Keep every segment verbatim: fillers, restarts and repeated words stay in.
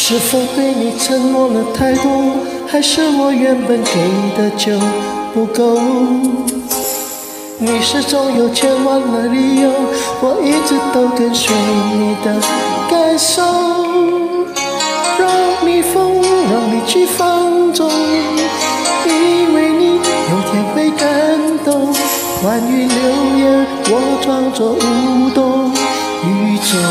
是否对你承诺了太多，还是我原本给的就不够？你始终有千万的理由，我一直都跟随你的感受，让你疯，让你去放纵，以为你有天会感动。万语流言，我装作无动于衷。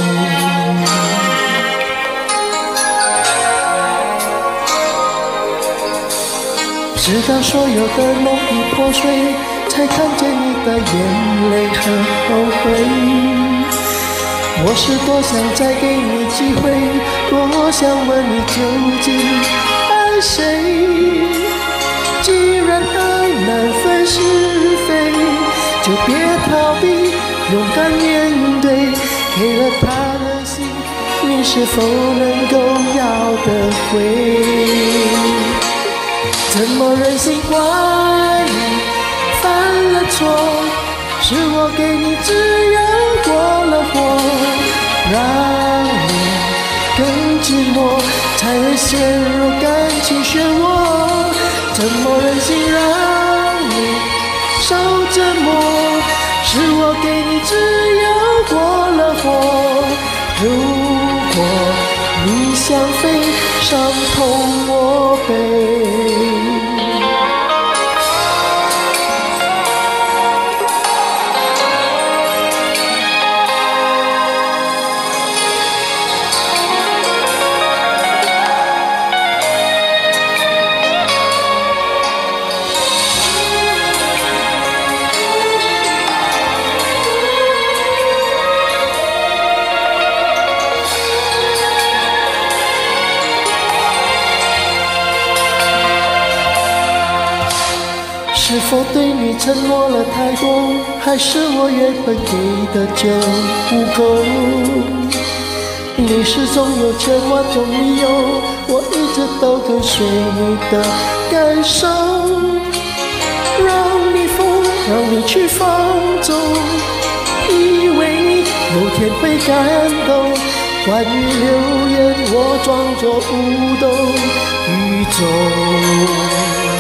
直到所有的梦已破碎，才看见你的眼泪和后悔。我是多想再给你机会，多想问你究竟爱谁。既然爱难分是非，就别逃避，勇敢面对。给了他的心，你是否能够要得回？怎么忍心怪你犯了错？是我给你自由过了火，让你更寂寞，才会陷入感情漩涡。怎么忍心让你受折磨？是我给你自由过了火。如果你想飞，伤痛我背。是否对你承诺了太多，还是我原本给的就不够？你始终有千万种理由，我一直都跟随你的感受，让你疯，让你去放纵，以为你有天会感动。万语流言，我装作无动于衷。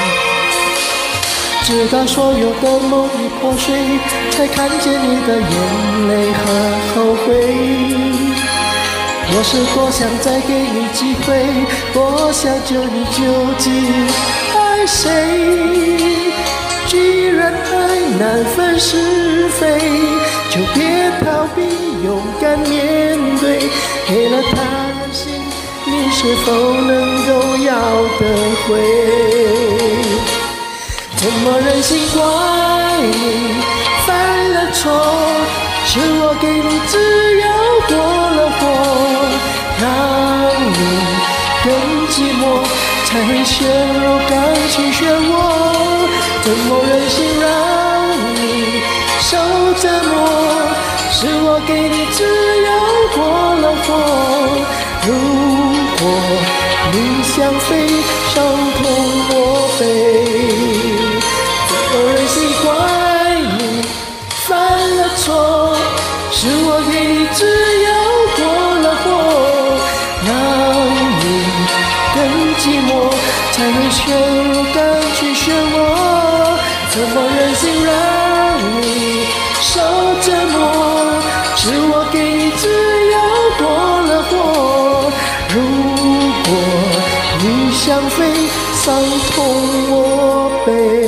直到所有的梦已破碎，才看见你的眼泪和后悔。我是多想再给你机会，多想救你究竟爱谁。既然爱难分是非，就别逃避，勇敢面对。给了他的心，你是否能够要得回？怎么忍心怪你犯了错？是我给你自由过了火，让你更寂寞，才会陷入感情漩涡。怎么忍心让你受折磨？是我给你自由过了火。如果你想飞，伤痛我背。有人心怪你犯了错，是我给你自由过了火，让你更寂寞，才会陷入感情漩涡。怎么忍心让你受折磨？是我给你自由过了火。如果你想飞，伤痛我背。